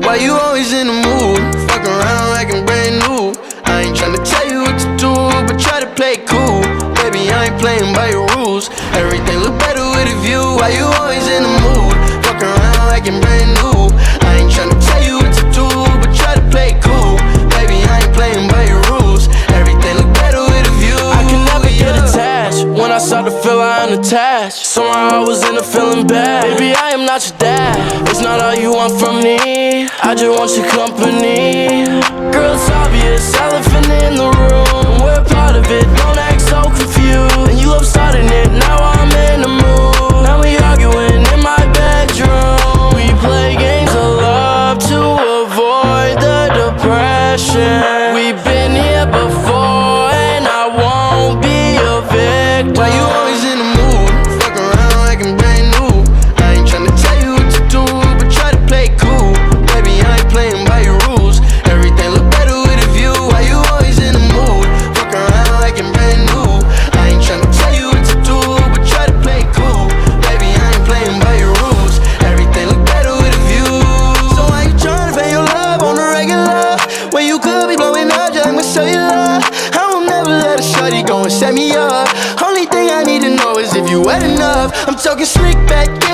Why you always in the mood? Fuck around like I'm brand new. I ain't tryna tell you what to do, but try to play it cool. Baby, I ain't playing by your rules. Everything look better with a view. Why you always in the mood? Fuck around like I'm brand new. I ain't tryna tell you what to do, but try to play it cool. Baby, I ain't playing by your rules. Everything look better with a view. I can never get attached. When I start to feel I unattached, somehow I was in a feeling bad. Baby, I am not your dad. It's not all you want from me. I just want your company. Girl, it's obvious, elephant in the room. We're part of it, don't act so confused. And you love starting it, now I'm in the mood. Now we arguing in my bedroom. We play games of love to avoid the depression. We've been here before and I won't be a victim. Why you always in the mood? Fuck around like I'm brand new. I ain't tryna tell you what to do, but try to play it cool. Baby, I ain't playing by your rules. Everything look better with a view. Why you always in the mood? Fuck around like I'm brand new. I ain't tryna tell you what to do, but try to play it cool. Baby, I ain't playing by your rules. Everything look better with a view. So why you tryna pay your love on the regular when you could be blowing up just like my cellular? I will never let a shorty go and set me up. Only thing I need to know is if you wet enough. I'm talking slick back.